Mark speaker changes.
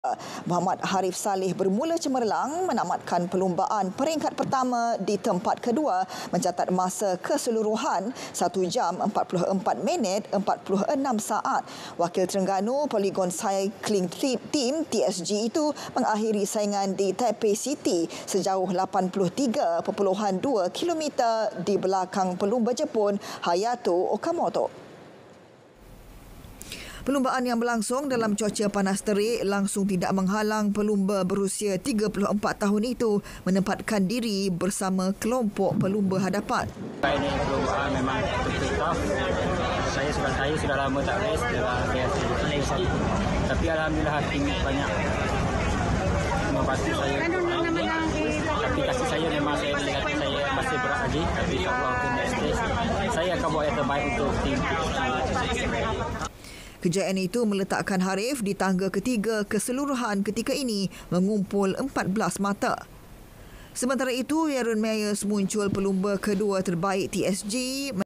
Speaker 1: Muhammad Harif Saleh bermula cemerlang menamatkan perlumbaan peringkat pertama di tempat kedua mencatat masa keseluruhan 1 jam 44 minit 46 saat. Wakil Terengganu Polygon Cycling Team TSG itu mengakhiri saingan di Taipei City sejauh 83.2 km di belakang pelumba Jepun Hayato Okamoto. Perlumbaan yang berlangsung dalam cuaca panas terik langsung tidak menghalang pelumba berusia 34 tahun itu menempatkan diri bersama kelompok pelumba hadapan.
Speaker 2: Ini perlumbaan memang betul tough. Saya sudah lama tak race dalam biasa. Tapi alhamdulillah tim banyak membantu saya. Tapi kasih saya memang saya melihat saya masih berat lagi. Tapi insyaAllah untuk next race saya akan buat yang terbaik untuk tim.
Speaker 1: Kejayaan itu meletakkan Harif di tangga ketiga keseluruhan ketika ini mengumpul 14 mata. Sementara itu, Yaron Myers muncul pelumba kedua terbaik TSG